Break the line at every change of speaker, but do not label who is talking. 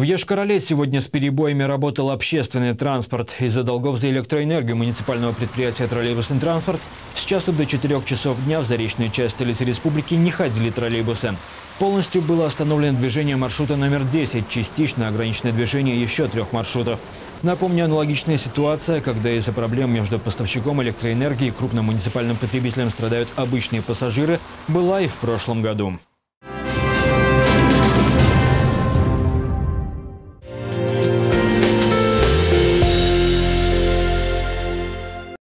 В Йошкар-Оле сегодня с перебоями работал общественный транспорт. Из-за долгов за электроэнергию муниципального предприятия «Троллейбусный транспорт» с часу до 4 часов дня в заречную часть столицы республики не ходили троллейбусы. Полностью было остановлено движение маршрута номер 10, частично ограничено движение еще 3 маршрутов. Напомню, аналогичная ситуация, когда из-за проблем между поставщиком электроэнергии и крупным муниципальным потребителем страдают обычные пассажиры, была и в прошлом году.